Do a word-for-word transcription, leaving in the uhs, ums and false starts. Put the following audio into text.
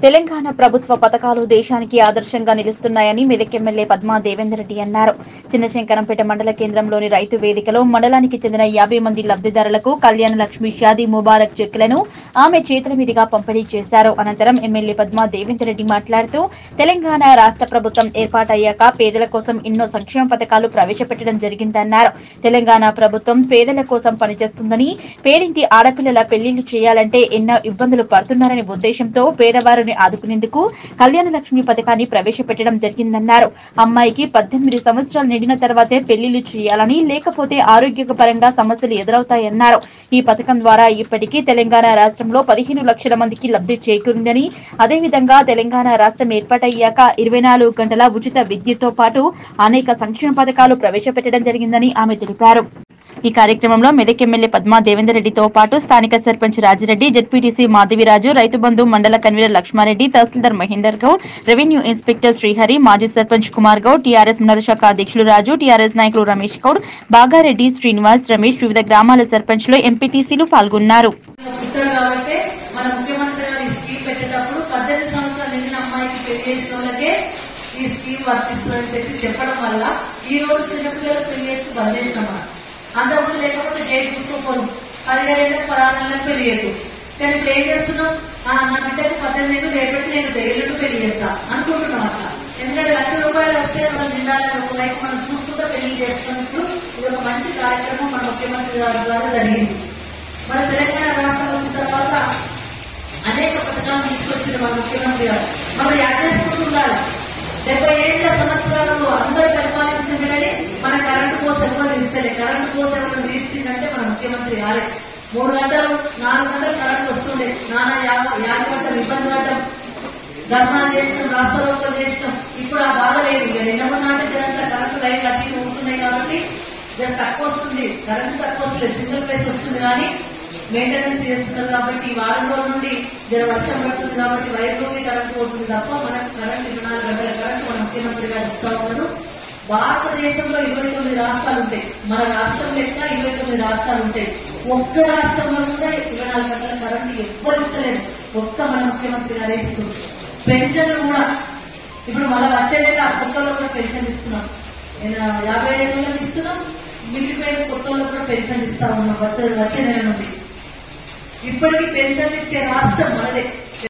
తెలంగాణ ప్రభుత్వ పథకాలు దేశానికి ఆదర్శంగా నిలుస్తున్నాయని మెదక్ ఎమ్మెల్యే పద్మా దేవేందర్ రెడ్డి అన్నారు. చిన్నశంకరంపేట మండల కేంద్రంలోని రైతు వేదికలో మండలానికి చెందిన యాభై మంది లబ్దిదారులకు కళ్యాణ లక్ష్మి షాదీ ముబారక్ చెక్కులను ఆమె చేతుల మీదుగా పంపిణీ చేశారు. అనంతరం ఎమ్మెల్యే పద్మా దేవేందర్ రెడ్డి మాట్లాడుతూ తెలంగాణ రాష్ట్ర ప్రభుత్వం ఏర్పాటయ్యాక పేదల కోసం ఎన్నో సంక్షేమ పథకాలు ప్రవేశపెట్టడం జరిగిందన్నారు. తెలంగాణ ప్రభుత్వం పేదల కోసం పనిచేస్తుందని, పేరింటి ఆడపిల్లల పెళ్లిళ్లు చేయాలంటే ఎన్నో ఇబ్బందులు పడుతున్నారనే ఉద్దేశంతో పేదవారిని ఆదుకునేందుకు కళ్యాణ లక్ష్మి పథకాన్ని ప్రవేశపెట్టడం జరిగిందన్నారు. అమ్మాయికి పద్దెనిమిది సంవత్సరాలు నిండిన తర్వాతే పెళ్లిళ్లు చేయాలని, లేకపోతే ఆరోగ్యపరంగా సమస్యలు ఎదురవుతాయన్నారు. ఈ పథకం ద్వారా ఇప్పటికీ తెలంగాణ రాష్ట్రంలో పదిహేను లక్షల మందికి లబ్ది చేకూరిందని, అదేవిధంగా తెలంగాణ రాష్ట్రం ఏర్పాటయ్యాక ఇరవై నాలుగు గంటల ఉచిత విద్యుత్తో పాటు అనేక సంక్షేమ పథకాలు ప్రవేశపెట్టడం జరిగిందని ఆమె తెలిపారు. ఈ కార్యక్రమంలో మెదక్ ఎమ్మెల్యే పద్మా దేవేందర్ రెడ్డితో పాటు స్థానిక సర్పంచ్ రాజిరెడ్డి, జెడ్పీటీసీ మాధవిరాజు, రైతు బంధు మండల convener Lakshmareddy, tahsildar Mahender Goud, revenue inspector Srihari, మాజీ సర్పంచ్ కుమార్ గౌడ్, టీఆర్ఎస్ మండల శాఖ అధ్యక్షులు రాజు, టీఆర్ఎస్ నాయకులు రమేష్ గౌడ్, బాగారెడ్డి, శ్రీనివాస్, రమేష్, వివిధ గ్రామాల సర్పంచ్లు, ఎంపీటీసీలు పాల్గొన్నారు. ఈ స్కీమ్ వర్తిస్తుందని చెప్పి చెప్పడం వల్ల ఈ రోజు చిన్నపిల్లలకు పెళ్లి చేస్తూ బంద్ చేసినామా. అంతకుముందు లేకపోతే డేట్ చూసుకోపోదు, పదిహేడేళ్ళకి పదహారు నెలలకు పెళ్లి చేయదు. కానీ ఇప్పుడు ఏం చేస్తున్నాం, నా బిడ్డకు పద్దెనిమిది ఏళ్ళు రేపటి నేను పెళ్లిళ్ళు పెళ్లి చేస్తా అనుకుంటున్నాం అట్లా. ఎందుకంటే లక్ష రూపాయలు వస్తే మనం నిండాలని ఒకవైపు మనం చూసుకుంటూ పెళ్లి చేస్తున్నప్పుడు ఇది ఒక మంచి కార్యక్రమం మన ముఖ్యమంత్రి గారి ద్వారా జరిగింది. మన తెలంగాణ రాష్ట్రం వచ్చిన తర్వాత అనేక పథకాలు తీసుకొచ్చిన మన ముఖ్యమంత్రి గారు మనం యాడ్ చేసుకుంటుండాలి. డెబ్బై ఏళ్ల సంవత్సరాలు అందరూ పరిపాలించింది కానీ మన కరెంటు కోసం ఎవరు తీర్చలే. కరెంటు కోసం ఎవరు తీర్చిందంటే మన ముఖ్యమంత్రి గారే. మూడు గంటలు నాలుగు గంటలు కరెంటు వస్తుండే, నానా యాభై గంటలు ఇబ్బంది పడ్డం, ధర్మాలు చేసినాం, రాస్తారోకలు చేసినాం. ఇప్పుడు ఆ బాధ లేదు. నిన్నమన్నాటే జనంతా కరెంటు లైన్లు అన్ని ఊగుతున్నాయి కాబట్టి జర తక్కువ వస్తుంది, కరెంటు తక్కువ వస్తుంది, సింగిల్ ప్లేస్ వస్తుంది. కానీ మెయింటెనెన్స్ చేస్తున్నారు కాబట్టి ఈ వారం రోజుల నుండి జర వర్షం పడుతుంది కాబట్టి వైర్లోకి కరెంట్ పోతుంది తప్ప మనకు కరెంట్ ఇరవై నాలుగు గంటల కరెంట్ మన ముఖ్యమంత్రి గారు ఇస్తా ఉన్నారు. భారతదేశంలో ఇరవై తొమ్మిది రాష్ట్రాలు ఉంటాయి, మన రాష్ట్రం లెక్క ఇరవై తొమ్మిది రాష్ట్రాలు ఉంటాయి. ఒక్క రాష్ట్రంలో కూడా ఇరవై నాలుగు గంటల కరెంట్ ఎవ్వరు ఇస్తలేదు, ఒక్క మన ముఖ్యమంత్రి గారే ఇస్తుంది. పెన్షన్ కూడా ఇప్పుడు మళ్ళీ వచ్చే నెల కొత్తలో కూడా పెన్షన్ ఇస్తున్నాం, యాభై ఏడు నెలలకు ఇస్తున్నాం, మిగిలిపోయిన కొత్తలో కూడా పెన్షన్ ఇస్తా ఉన్నాం వచ్చే వచ్చే నెల నుండి. ఇప్పటికీ పెన్షన్ ఇచ్చే రాష్ట్రం మనదే.